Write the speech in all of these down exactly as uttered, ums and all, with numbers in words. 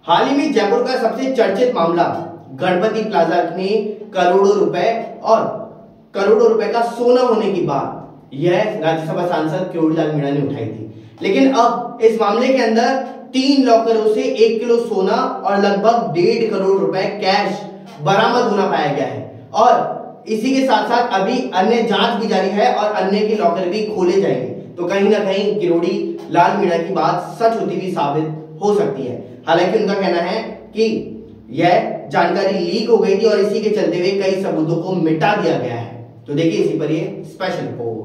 हाल ही में जयपुर का सबसे चर्चित मामला गणपति प्लाजा में करोड़ों रुपए और करोड़ों रुपए का सोना होने की बात यह राज्यसभा सांसद किरोड़ी लाल मीणा ने उठाई थी। लेकिन अब इस मामले के अंदर तीन लॉकरों से एक किलो सोना और लगभग डेढ़ करोड़ रुपए कैश बरामद होना पाया गया है और इसी के साथ साथ अभी अन्य जांच भी जारी है और अन्य के लॉकर भी खोले जाएंगे। तो कहीं ना कहीं किरोड़ी लाल मीणा की बात सच होती भी साबित हो सकती है। हालांकि उनका कहना है कि यह जानकारी लीक हो गई थी और इसी के चलते हुए कई सबूतों को मिटा दिया गया है। तो देखिए इसी पर ये स्पेशल रिपोर्ट।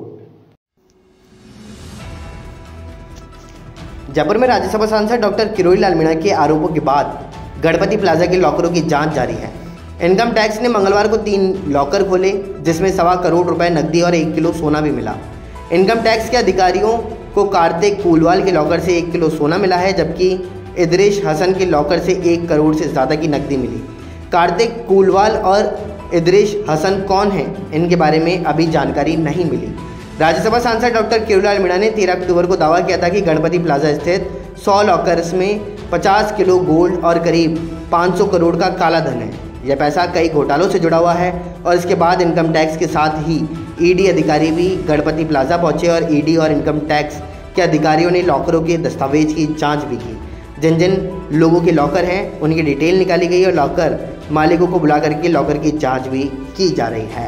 जयपुर में राज्यसभा सांसद डॉक्टर किरोड़ी लाल मीणा के आरोपों के बाद गणपति प्लाजा के लॉकरों की जांच जारी है। इनकम टैक्स ने मंगलवार को तीन लॉकर खोले जिसमें सवा करोड़ रुपए नकदी और एक किलो सोना भी मिला। इनकम टैक्स के अधिकारियों को कार्तिक कूलवाल के लॉकर से एक किलो सोना मिला है, जबकि इदरीश हसन के लॉकर से एक करोड़ से ज़्यादा की नकदी मिली। कार्तिक कूलवाल और इदरीश हसन कौन हैं, इनके बारे में अभी जानकारी नहीं मिली। राज्यसभा सांसद डॉक्टर किरोड़ी लाल मीणा ने तेरह अक्टूबर को दावा किया था कि गणपति प्लाजा स्थित सौ लॉकर्स में पचास किलो गोल्ड और करीब पाँच सौ करोड़ का काला धन है। यह पैसा कई घोटालों से जुड़ा हुआ है और इसके बाद इनकम टैक्स के साथ ही ईडी अधिकारी भी गणपति प्लाजा पहुंचे और ईडी और इनकम टैक्स के अधिकारियों ने लॉकरों के दस्तावेज की जांच भी की। जिन जिन लोगों के लॉकर हैं उनकी डिटेल निकाली गई और लॉकर मालिकों को बुला करके लॉकर की जांच भी की जा रही है।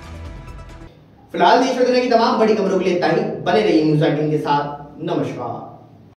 फिलहाल देश और दुनिया की तमाम बड़ी खबरों के लिए इतना ही। बने रहिए न्यूज़ अठारह के साथ। नमस्कार।